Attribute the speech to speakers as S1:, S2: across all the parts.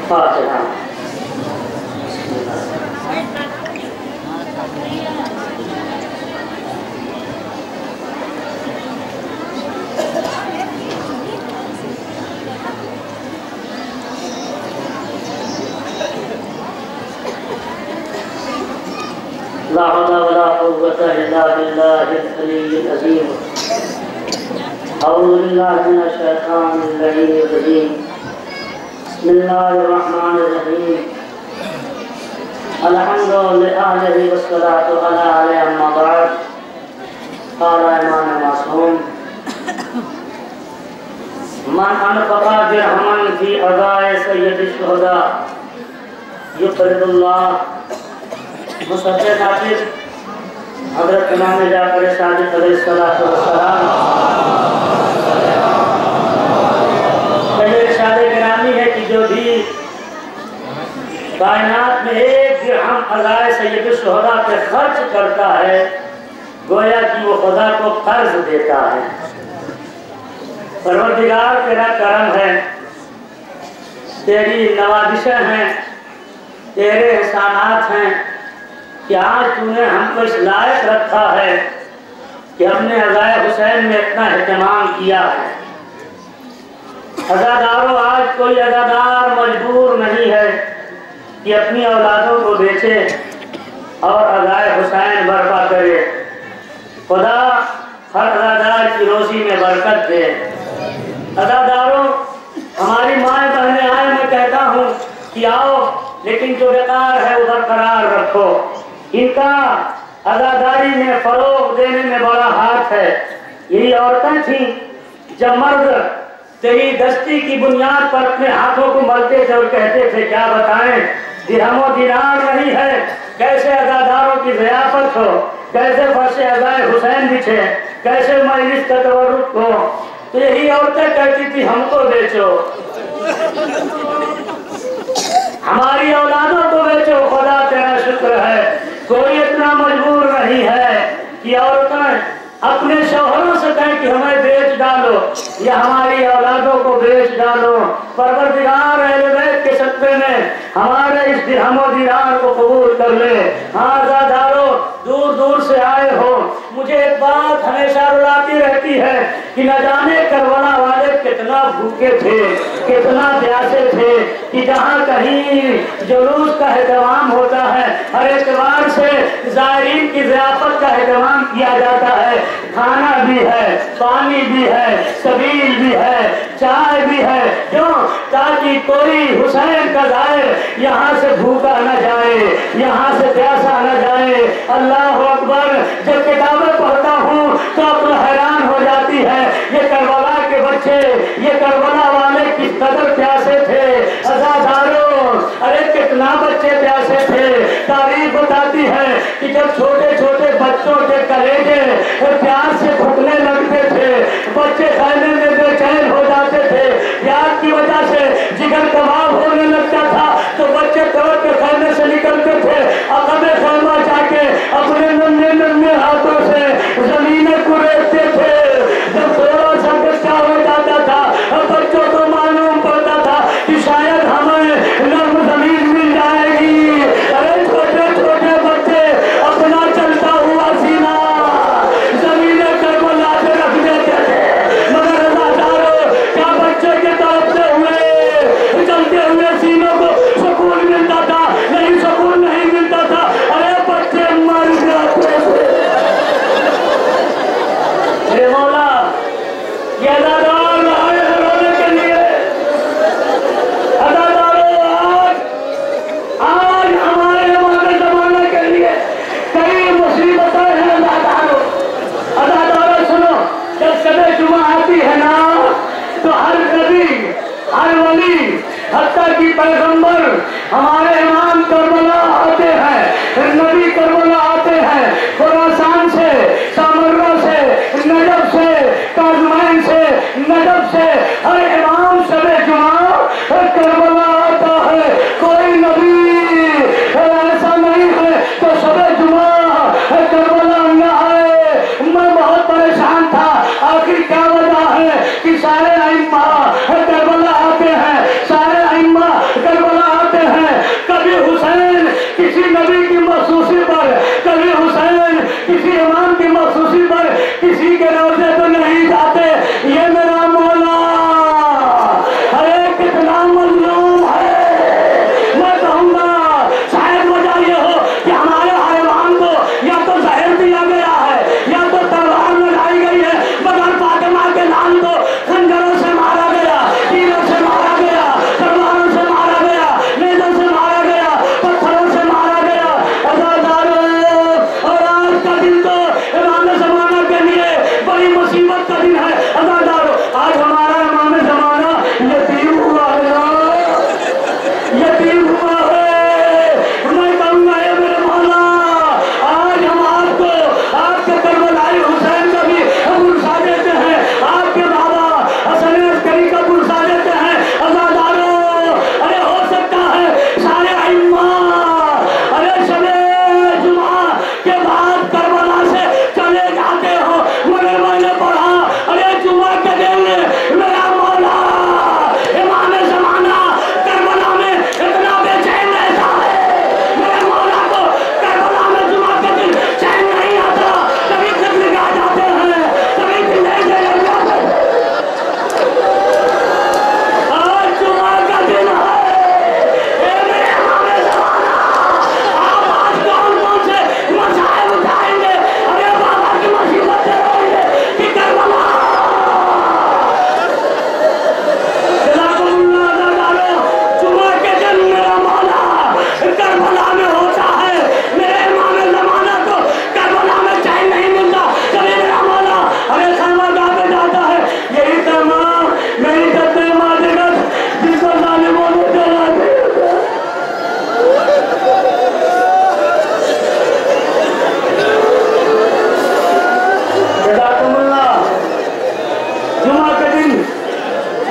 S1: फातिहा। ला हौला वला कुव्वता इल्ला बिल्लाहिल अलिय्यिल अज़ीम। औज़ु बिल्लाहि मिनश शैतानिर रजीम। बिस्मिल्लाहिर रहमानिर रहीम। अल्हम्दुलिल्लाहि वस्सलातु अला अम्मा बाद। क़ाला इमाम मासूम मन अनफ़क़ा दिरहमन फ़ी अज़ाए सय्यदिश शुहदा युक़रिदुल्लाह। मुसद्दिक़ हाफ़िज़ हज़रत इमाम जाफ़र सादिक़ अलैहिस्सलातु वस्सलाम गिरामी है कि जो भी कायनात में एक दिरहम अज़ाए सय्यदिश शुहदा पे खर्च करता है गोया कि वो खुदा को कर्ज देता है। परवरदिगार तेरा करम है, तेरी नवाज़िशें हैं, तेरे एहसानात हैं कि आज तूने हमको इस लायक रखा है कि हमने अज़ाए हुसैन में इतना एहतमाम किया है। अज़ादारों, आज कोई अज़ादार मजबूर नहीं है कि अपनी औलादों को बेचे और अज़ाए हुसैन बर्पा करे। खुदा हर अज़ादार की रोज़ी में बरकत दे। अज़ादारों, हमारी माएँ बहनें आए, मैं कहता हूँ कि आओ, लेकिन जो बेकार है वो बरकरार रखो। इनका अज़ादारी में फरोग देने में बड़ा हाथ है। यही औरतें थीं जब मर्द तेरी दस्ती की बुनियाद पर अपने हाथों को मलते थे और कहते थे क्या बताएं, दिरहमो दिनार नहीं है, कैसे अज़ादारों की ज़ियाफ़त हो, कैसे फर्श अज़ाए हुसैन बिछे, कैसे मजलिस का तवरुक हो। तो यही औरतें कहती थी हमको बेचो, हमारी औलादों को बेचो। खुदा तेरा शुक्र है कोई इतना मजबूर नहीं है कि औरतें अपने शौहरों से कहें कि हमें बेच डालो या हमारी औलादों को बेच डालो। परवरदिगार अहले बैत के सदक़े में हमारे इस दिरहमो दिनार को कबूल कर ले। आज़ादारों, दूर दूर से आए हो, मुझे एक बात हमेशा रुलाती रहती है कि न जाने करबला वाले कितना भूखे थे, कितना प्यासे थे कि जहाँ कहीं जुलूस का एहतमाम होता है हर एतवार से ज़ायरीन की ज़ियाफ़त का एहतमाम किया जाता है। खाना भी है, पानी भी है, सबील भी है, चाय भी है। क्यों? ताकि कोई हुसैन का ज़ायर यहाँ से भूखा न जाए, यहाँ से प्यासा न जाए। अल्लाह अकबर। जब किताबें पढ़ता हूँ तो अपना हैरान हो जाती है, ये करबला के बच्चे, ये करबला वाले किस कदर प्यासे थे। अज़ादारों, अरे कितना बच्चे प्यासे थे। तारीफ बताती है कि जब छोटे छोटे बच्चों के कलेजे प्यास से फूटने लगते थे, बच्चे खाने में बेचैन हो जाते थे, प्यास की वजह से जिगर कबाब होने लगता था, तो बच्चे तड़प के खाने से निकलते थे, अकबे खैमा जाके अपने नन्हे नन्हे हाथों से जमीनें कुरेदते थे। जब थोड़ा सा बच्चा हो जाता था बच्चों को मालूम पड़ता था कि शायद हमें नर्म जमीन मिल जाएगी। अरे छोटे छोटे बच्चे अपना चलता हुआ सीना जमीनें करबला से रख देते थे। मगर अज़ादारों, क्या बच्चे के तड़पते हुए चलते हुए सीनों को सुकून मिलता था? नहीं, सुकून नहीं मिलता था। अरे बच्चे मर जाते थे। मौला, ये अज़ादार आए रोने के लिए। अज़ादारों, आज हमारे ज़माने के लिए कई मुसीबतें हैं। अज़ादारों सुनो, जब शब जुमा आती है ना तो हर नबी, हर वली, हत्ता की पैगंबर, हमारे इमाम करबला आते हैं, नबी करबला आते हैं, खुरासान से, सामर्रा से, नजफ से, काज़मैन से, नजफ से, हर इमाम शब जुमा करबला आता है। कोई नबी ऐसा नहीं है तो शब जुमा करबला न आए। मैं बहुत परेशान था, आखिर क्या वजह है कि सारे अइम्मा करबला आते हैं, सारे अइम्मा करबला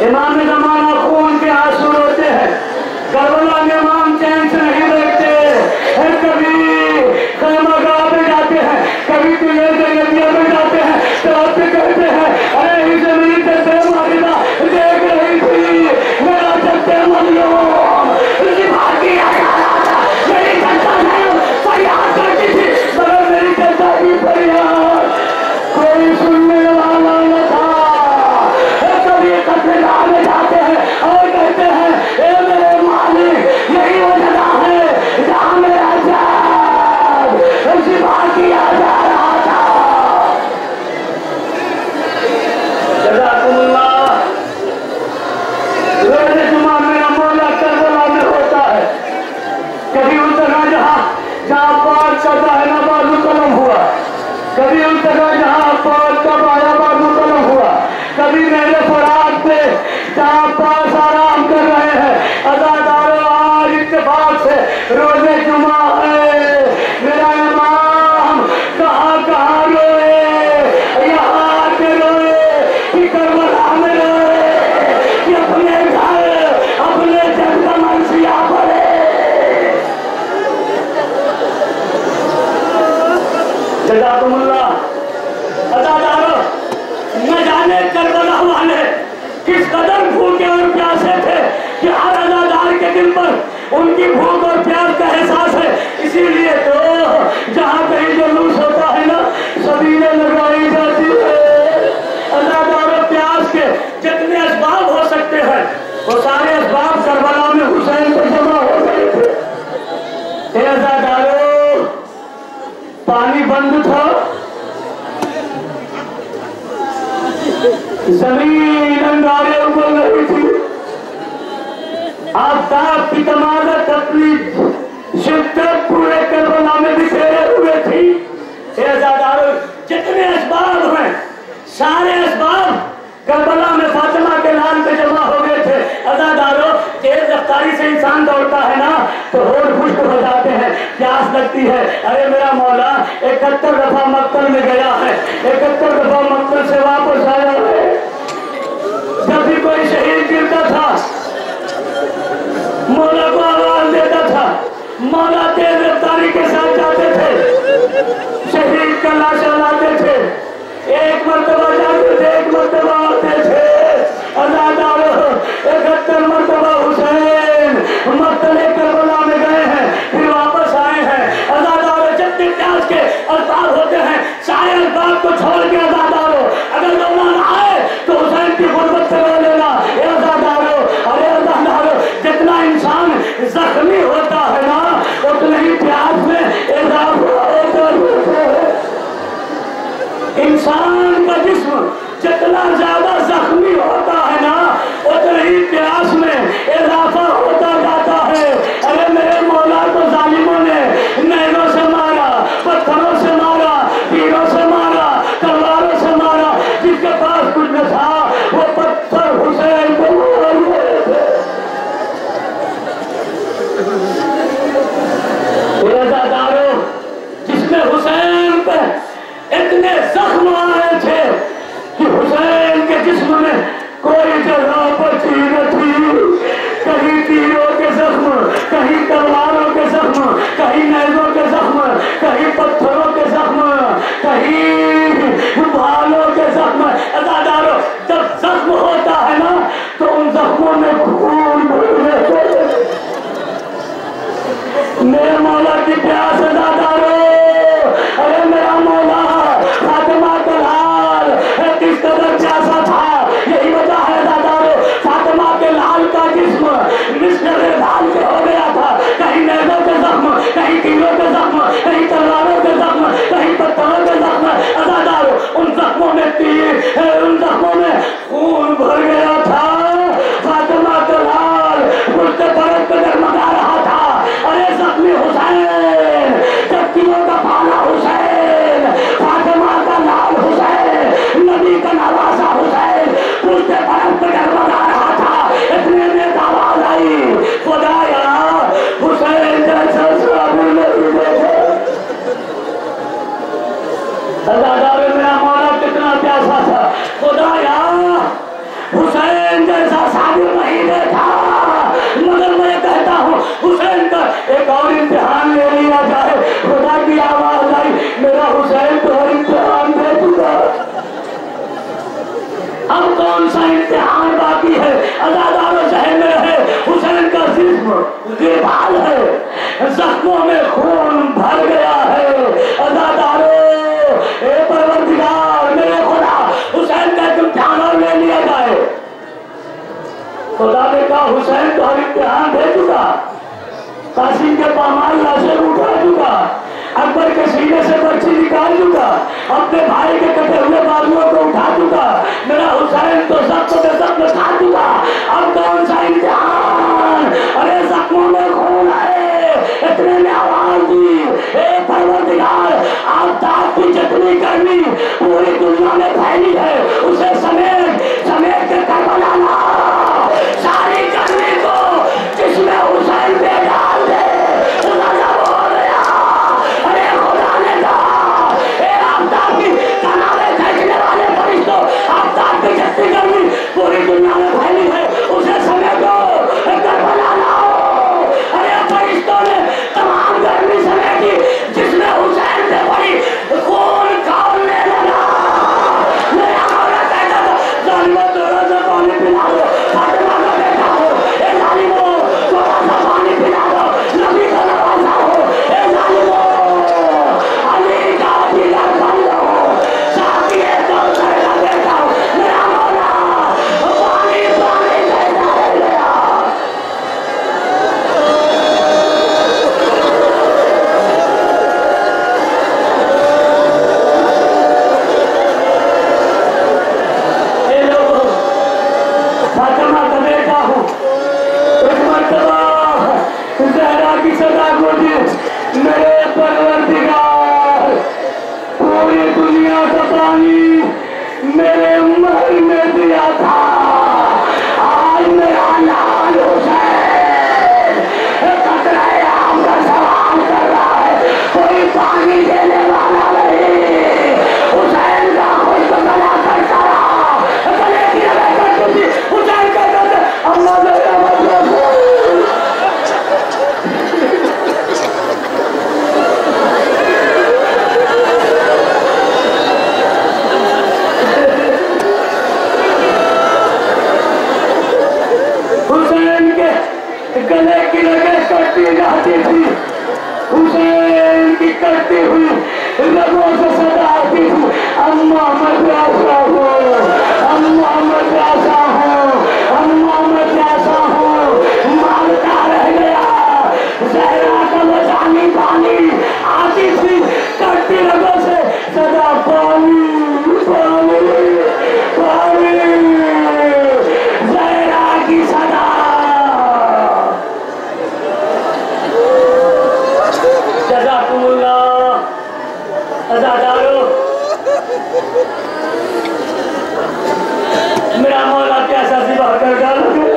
S1: इमाम ज़माना खून के आंसू रोते हैं, करबला में इमाम चैन से नहीं बैठते हैं, कभी खैमगाह पे जाते हैं, कभी तुझे जगतिया में जाते हैं, तो आप कहते हैं अरे ही जमीन पे बेमारिदा देख रही थी मेरा चलते मजलूम भागी मेरी जनता नहीं फरियाद करती थी मगर मेरी जनता की फरियाद कोई सुनने वाला न था। कभी कत्लेआम में जाते हैं और कहते हैं ए मेरे मालिक यही वो जगह है जहाँ मेरा जान जिबा किया जा रहा था। जज़ाकुमुल्लाह। रोज़े जुमा मेरा मौला करबला में होता है। कभी उस जगह जहाँ पाक का दाहिना बाजू कलम हुआ, कभी उस जगह जहाँ पाक का बाया बाजू कलम हुआ, कभी मेरे फराग पे जहाँ पास आराम कर रहे हैं अज़ादारों आज इत्तेफाक से रोज़े जुमा है। मेरा इमाम कहाँ रोए, यहाँ के रोए कि करबला में रोए कि अपने घर अपने जग का मनसिया पड़े। जज़ाकुमुल्लाह। अज़ादारों न जाने करबला वाले किस कदर भूखे और प्यासे थे कि हर अज़ादार के दिल पर उनकी भूख और प्यास का एहसास है। इसीलिए तो जहाँ कहीं जुलूस होता है ना सबीलें लगाई जाती है। अज़ादारों प्यास के जितने असबाब हो सकते हैं वो सारे असबाब करबला में हुसैन पर जमा हो गए थे। अज़ादारों पानी बंद था, जमीन अंगारे उबल रही थी, आफ्ताब की तमाज़त अपनी शिद्दत पूरे करबला में बिखेरे हुए थी। अज़ादारों जितने असबाब हैं सारे असबाब करबला में फातिमा के लाल पे जमा हो गए थे। अज़ादारों तेज रफ्तारी से इंसान दौड़ता है ना तो होठ खुश्क हो जाते हैं, प्यास लगती है। अरे मेरा मौला 71 दफा मक्तल में गया है, 71 दफा मक्तल से वापस आया है। जब भी कोई शहीद गिरता था मौला को आवाज देता था, मौला तेज रफ्तारी के साथ जाते थे, शहीद का लाशा लाते थे, एक मर्तबा जाते थे, एक मर्तबा आते थे। अज़ादारों 71 मर्तबा हुसैन मक्तले करबला में गए हैं, फिर वापस आए हैं। अज़ादारों जितने प्यास के असबाब होते हैं सारे असबाब को छोड़ के अज़ादारों अगर रोना ना आए तो हुसैन की गुर्बत से रो लेना। अज़ादारों अरे अज़ादारों जितना इंसान जख्मी होता है ना उतना ही प्यास में इजाफा होता है। इंसान का जिस्म जितना ज्यादा जख्मी होता है ना उतना ही प्यास में इजाफा होता जाता है। अरे मेरे मौला को जालिमों ने नहरों से मारा, पत्थरों से मारा, तीरों से मारा, तलवारों एक और इम्तिहान ले लिया जाए। खुदा की आवाज आई, मेरा हुसैन तो हर इम्तिहान दे चुका, अब कौन सा इम्तिहान बाकी है? अज़ादारों जहन में रहे, हुसैन का जिस्म गिरबाल है, जख्मों में खून भर गया है। अज़ादारों, ए परवरदिगार मेरे खुदा, हुसैन का इम्तिहान और ले लिया जाए। खुदा ने कहा हुसैन तो हर इम्तिहान दे चुका, कासिम के पामाल लाशें उठा चुका, अकबर के सीने से बच्ची निकाल चुका, अपने भाई के कटे हुए बाजुओं को उठा चुका, मेरा हुसैन तो जख्म पे जख्म खा चुका, अब कौन सा इम्तिहान? अरे जख्मों में खून है। इतने में आवाज दी, हे परवरदिगार, आफ्ताब की जितनी गर्मी पूरी दुनिया में फैली है उसे समेट समेट के करबला लाओ, सारी गर्मी को जिसमें हुसैन पे डाल दे। पूरी दुनिया में फैली है उसे समेटो, करबला लाओ। अरे फरिश्तों ने तमाम गर्मी समेटी जिसमें हुसैन से बड़ी खून खौलने लगा। मेरा मौला कहता था, जालिमों थोड़ा सा पानी पिला दो, फातिमा का बेटा हो, ए जालिमों थोड़ा सा पानी पिला दो, नबी का नवासा हो, ए जालिमों अली का दिलर बन लो, साकिए कौसर का बेटा हो, मेरा मौला पानी पानी कहता है गया। ए लोगों, फातिमा का बेटा हूँ, एक मर्तबा ज़हरा की सदा को दी, मेरे परवरदिगार पूरी दुनिया का पानी मेरे महल में दिया था। आज मेरा लाल हुसैन कतरे आम का सवाल कर रहा है, कोई पानी देने वाला नहीं। हुसैन का खुद गला करता रहा, गले की लड़ाई करती थी, हुसैन कहता था अल्लाह मेरा मतलब गले की लगे कटती जाती थी, हुसैन की कटती हुई रगों से सदा आती थी, अम्मा मद्रासा हो, अम्मा मद्रासा हो, अम्मा मद्रासा हो। मांगता रह गया, ज़हरा का वो जानी पानी आती थी, कटती रगों से सदा पानी पानी पानी, ज़हरा की सदा। अज़ादारों, मेरा मौला प्यासा सिवा कर डालोगे।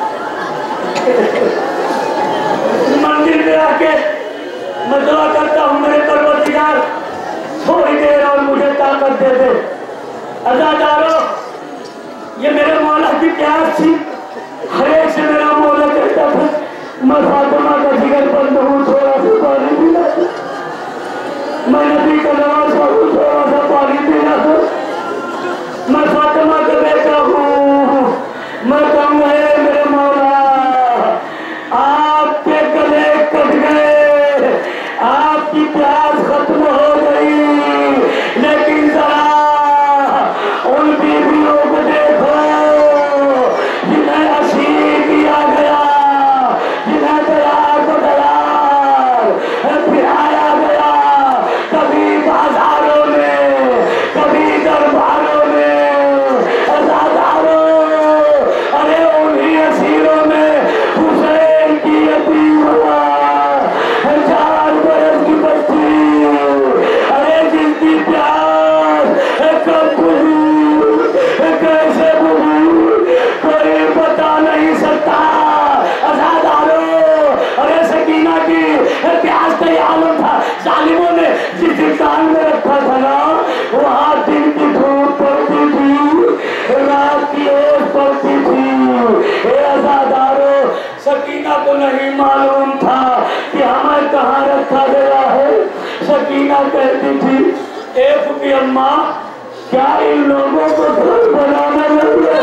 S1: मंदिर में आके मैं दुआ करता हूँ, मेरे परवरदिगार थोड़ी देर और मुझे ताकत दे दे। अज़ादारों, ये मेरे मौला की प्यास थी, हर एक से मेरा मौला कहता था मैं फातिमा का जिगर बंद हूँ, थोड़ा सा पानी पिला दो, मैं नबी का नवासा हूँ, थोड़ा सा पानी पीना दो, मैं फातिमा का बेटा हूँ, मैं कहूँ है मेरे मौला आपके गले कट गए, आपकी प्यास खत्म हो गई, लेकिन जरा उन बीवियों को देखो जिन्हें असीर किया गया, जिन्हें तैयार को तैयार फिराया गया, कभी बाजारों में, कभी दरबारों में। अज़ादारों, अरे उन्हीं असीरों में हुसैन की यतीम हुआ 4 बरस की बच्ची, अरे जिनकी प्यास कब बुझी, कैसे बुझी, कोई बता नहीं सकता। अज़ादारों, अरे सकीना की प्यास का ये आलम था, जालिमों ने जिस इंसान में रखा था ना, वहाँ दिन की धूप पड़ती थी, रात की ओस पड़ती थी। हे अज़ादारों, सकीना को नहीं मालूम था कि हमें कहाँ रखा गया है। सकीना कहती थी, ए फूफी अम्मा, क्या इन लोगों को घर बनाना लगे?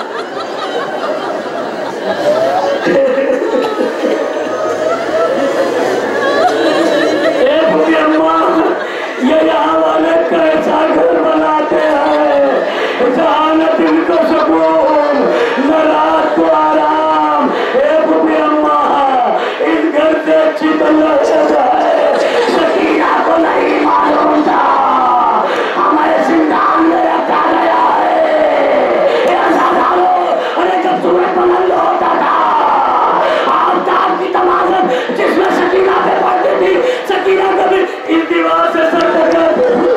S1: ए फूफी अम्मा, ये यहाँ वाले कैसा घर बनाते हैं जहाँ न दिन को सुकून न रात को आराम। ए फूफी अम्मा, इस घर से अच्छी तो है। सकीना को नहीं मालूम था हमारे जिंदान में रखा गया है। अरे जब सूरज बुलंद होता था, आफ्ताब की तमाशा जिसमें सकीना पे पड़ती थी, सकीना कभी इस दीवार से सर टकराती थी,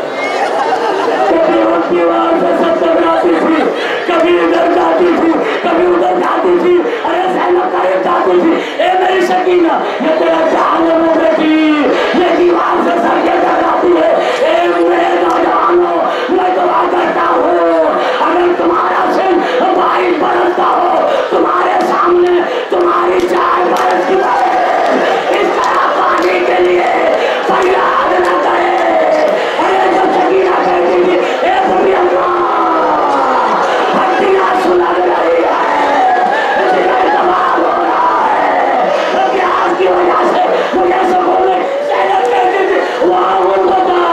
S1: कभी उस दीवार से सर टकराती थी, कभी इधर जाती थी, कभी उधर जाती थी। अरे ज़ैनब करीब जाती थी, ए मेरी सकीना, ये तेरा जान में बेटी, ये दीवार से सर के टकराती है। ए मेरे नौजवानों, मैं दुआ करता हूँ, अगर तुम्हारा सिर 22 बरस का हो, तुम्हारे सामने तुम्हारी 4 बरस की इस तरह पानी के लिए फरियाद न करे। अरे जब सकीना कहती थी, ए फूफी अम्मा, हड्डियां सुलग रही है, जिगर तबाह हो रहा है, प्यास की वजह से मुझे सुकून नहीं। ज़ैनब कहती थी, वाह गुर्बता,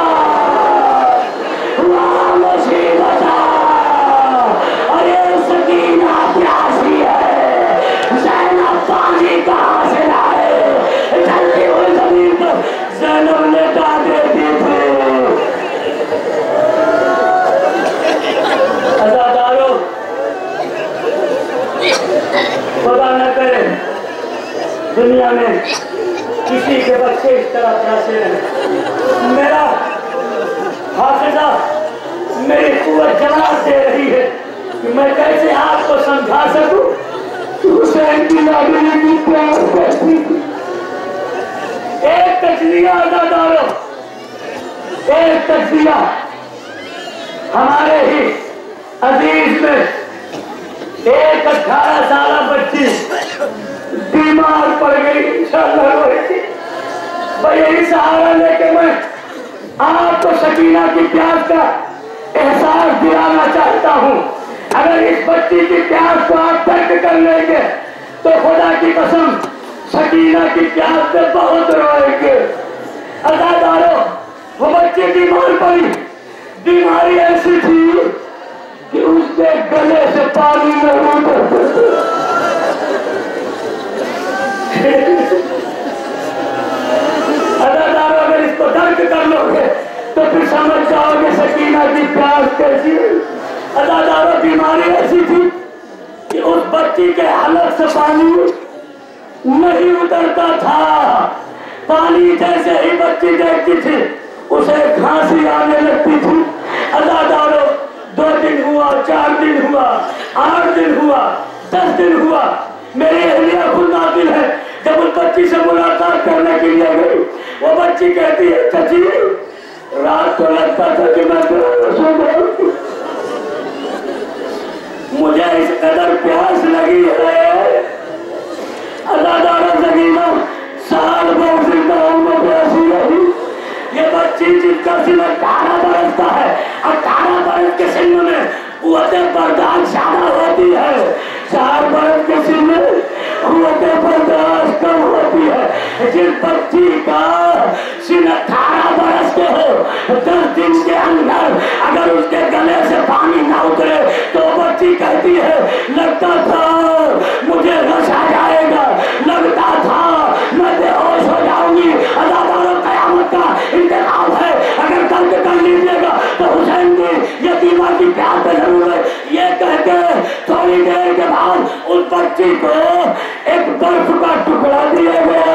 S1: वाह मुसीबता, अरे सकीना प्यासी है, ज़ैनब पानी कहाँ से लाए? जलती हुई जमीन पर ज़ैनब लेटा देती थी। अज़ादारों, खुदा न करे दुनिया में किसी के बच्चे इस तरह प्यासे रहे। मेरा हाफिजा मेरी कुव्वत जवाब दे रही है कि मैं कैसे आपको समझा सकूं कि हुसैन की लाडली की प्यार कैसी थी। एक तजलिया अज़ादारों, एक तजलिया हमारे ही अजीज में एक 18 साल बच्ची बीमार पड़ गई, इंशाअल्लाह रोएगी। भाई यही सहारा लेके मैं आपको सकीना की प्यास का एहसास दिलाना चाहता हूँ। अगर इस बच्ची की प्यास को आप तर्क कर लेंगे तो खुदा की कसम सकीना की प्यास से बहुत रोएंगे। अज़ादारों, वो बच्ची बीमार पड़ी, बीमारी ऐसी थी कि उसके गले से पानी नहीं उतरता। अज़ादारों, अगर इसको दर्द कर लोगे तो फिर समझ जाओगे सकीना की प्यास कैसी है। अज़ादारों, बीमारी ऐसी थी कि उस बच्ची के हलक से पानी नहीं उतरता था। पानी जैसे ही बच्ची देखती थी उसे खांसी आने लगती थी। अज़ादारों, 2 दिन हुआ, 4 दिन हुआ, 8 दिन हुआ, 10 दिन हुआ, मेरी अहलिया खुद नातिल है। जब उस बच्ची से मुलाकात करने के लिए गई, वो बच्ची कहती है, चाची रात को लगता था कि मैं सो गई, मुझे इस कदर प्यास लगी है। अज़ादारों, सकीना साल भर जिंदा में प्यासी रही। ये बच्ची जिसका सिन 18 बरस का है, 18 बरस के सिन में कुव्वते बर्दाश्त ज्यादा होती है, 4 बरस के सिन में कुव्वते बर्दाश्त कम होती है। जिस बच्ची का सिन 18 बरस के हो, 10 दिन के अंदर अगर उसके गले से पानी ना उतरे तो बच्ची कहती है, लगता था मुझे रस आ जाएगा, लगता था मैं बेहोश हो जाऊंगी। अज़ादारों, क़यामत का इंतज़ाम है, अगर दर्द कर लीजिएगा तो हुसैन की यतीमा की प्यार पे जरूर है। ये कहते थोड़ी देर के बाद उस बच्ची को एक बर्फ का टुकड़ा दिया गया।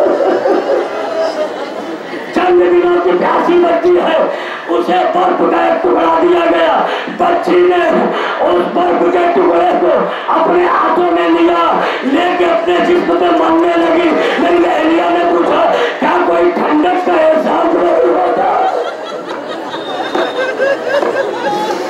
S1: चंद दिनों की प्यासी बच्ची है, उसे बर्फ का एक टुकड़ा दिया गया। बच्ची ने उस बर्फ के टुकड़े को अपने हाथों में लिया, लेके अपने जिस्म पे मलने लगी। मेरी अहलिया ने पूछा, क्या कोई ठंडक का एहसास नहीं होता?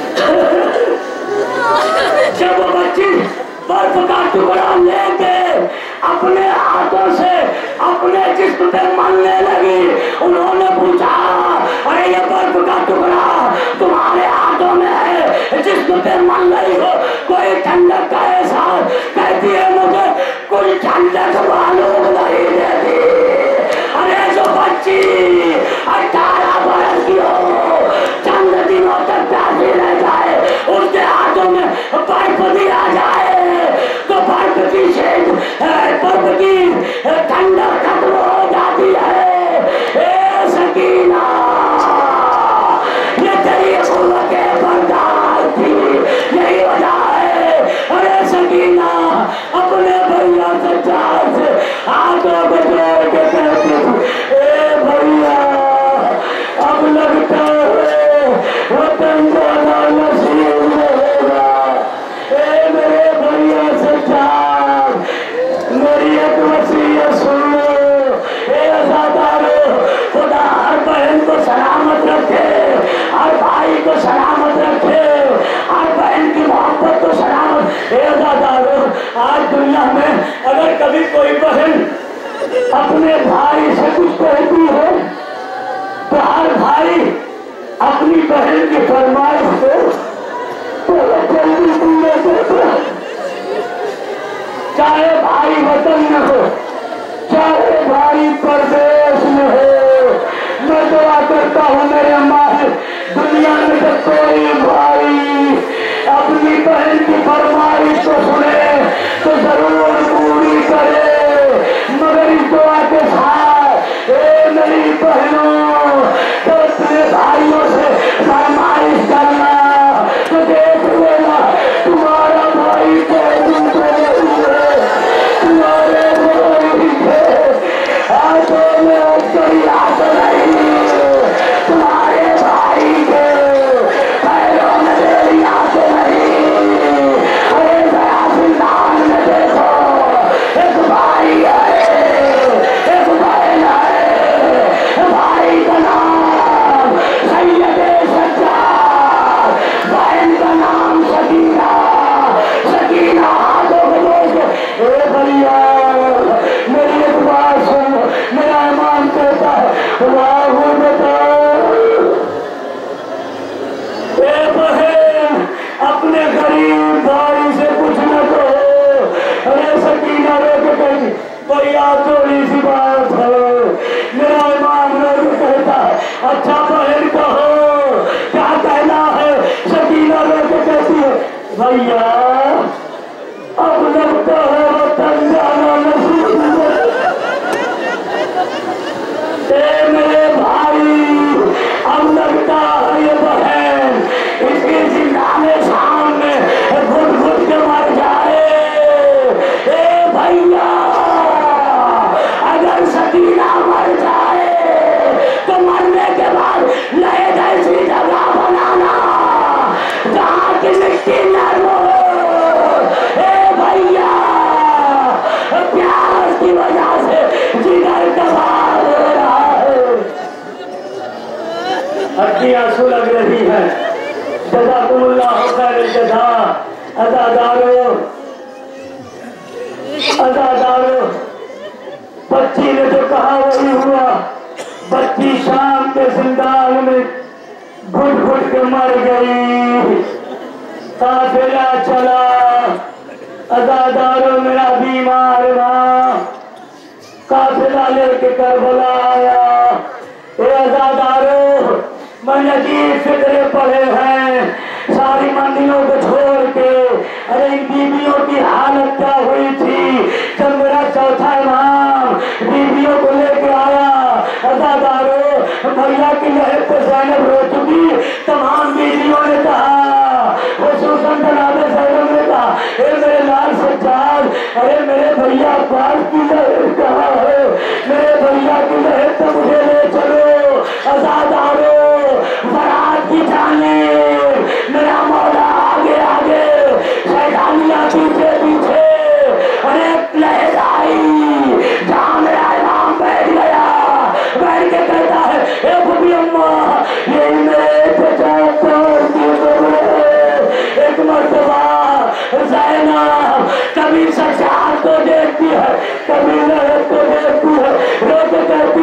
S1: जब वो बच्ची बर्फ का टुकड़ा लेके अपने हाथों से अपने जिस्म पे मलने लगी। उन्होंने पूछा, अरे ये बर्फ का टुकड़ा तुम्हारे हाथों में है, जिस्म पे मल रही हो, कोई ठंडक का एहसास? कहती है मुझे कोई ठंडक मालूम नहीं देती। अरे जो बच्ची 18 बरस की हो, चंद दिनों तक प्यासी रह जाए, उसके हाथों में बर्फ दिया जाए तो बर्फ की ठंडक खत्म हो जाती है। ए सकीना, ये तेरी कुव्वत बर्दाश्त थी, यही वजह है। अरे सकीना अपने भैया सज्जाद से हाथों को जोड़ के कहती थी, ए भैया अब लगता है वतन जाना नसीब रहेगा। ए मेरे भैया सज्जाद, मेरी एक वसीयत सुन लो। ए अज़ादारो, खुदा हर बहन को सलामत रखे, हर भाई को सलामत रखे, हर बहन की मोहब्बत को सलामत। ए अज़ादारो, आज दुनिया में अगर कभी कोई बहन अपने भाई से कुछ कहती है तो हर भाई अपनी बहन की फरमाइश को जल्दी पूरा करता है। चाहे भाई वतन में हो, चाहे भाई परदेश में हो, मैं दुआ करता हूँ मेरे माँ, दुनिया में तो कोई भाई अपनी बहन की फरमाइश को सुने तो जरूर पूरी करे। मगर इस दुआ के साथ ए मेरी बहनों, तो अपने भाइयों से फरमाइश करना तो देख लेना तुम्हारा भाई तुम्हारे भाई थे, हाथों में कोई हाथ नहीं, तुम्हारे भाई के पैरों में तेरी हाथ नहीं। अरे दया सिंधान में देखो, एक भाई है, एक बहन है, भाई का नाम सैयदे सज्जाद, बहन का नाम सकीना। सकीना हाथों को दो। ए भैया मेरी एक बात सुन, मेरा ईमान कहता है वाह बताओ। ए बहन अपने गरीब भाई से कुछ न कहो। अरे सकीना रोक कहती, भैया थोड़ी सी बात है, मेरा ईमान रोक कहता है अच्छा बहन कहो क्या कहना है। सकीना रोक कहती है, भैया अब लगता है वतन जाना नसीब है। मेरे भाई अब लगता है ये बहन इसकी जिंदा में सामने घुट घुट के मर जाए। ए भैया अगर सकीना मर जाए तो मरने के बाद नए जैसी जगह बनाना जहाँ की मिट्टी नर्म हो। भैया प्यास की वजह से जिगर कबाब हो रहा है, हड्डी आंसू लग रही है। जज़ाकुमुल्लाह खैर जज़ा। अज़ादारो, अज़ादारो, बच्ची ने जो कहा वही हुआ। बच्ची शाम के जिंदान में घुट घुट के मर गई। काफिला चला, अज़ादारो मेरा बीमार माँ काफिला लेके करबला आया। ए अज़ादारो, मैंने अजीब फिक्रे पढ़े हैं सारी मंदिरों को छोड़ के। अरे इन बीबियों की हालत क्या हुई थी जब मेरा चौथा इमाम बीबियों को लेके आया। अज़ादारो भैया की लहर पे ज़ैनब रो चुकी, तमाम बीबियों ने कहा, खुसूसन जनाबे ज़ैनब ने कहा, ए मेरे लाल सज्जाद, अरे मेरे भैया अब्बास की लहर कहाँ है, मेरे भैया की लहर तो मुझे ले चलो। अज़ादारो बारात की जाने मेरा मौला आगे आगे, शैतानियाँ पीछे पीछे। अरे लहर आई जहाँ मेरा इमाम बैठ गया, बैठ के कहता है ए बुबी अम्मा ये मेरे एक मर्तबा ज़ैनब कभी सज्जाद को देखती है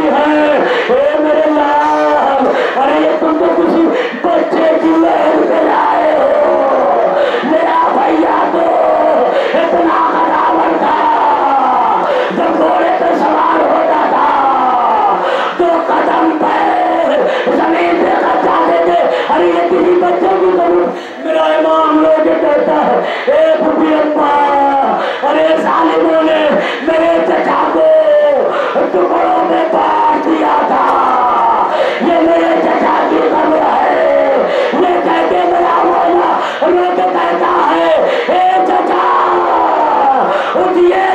S1: है। ए मेरे लाल, अरे तुम तो किसी बच्चे की लहर पे आए हो। मेरा भैया तो इतना खराबर था, जब घोड़े पे सवार होता था तो कदम पे जमीन पे कब्जा देते। अरे ये किसी बच्चे की जरूरत। मेरा इमाम लोग कहता है, ए बुढ़ी अम्मा, अरे सालिमों ने मेरे चचा को टुकड़ों में बांट दिया था। ये मेरे चचा की कब्र है। ये कहते मेरा मौला रोके कहता है, ए चचा उठिए,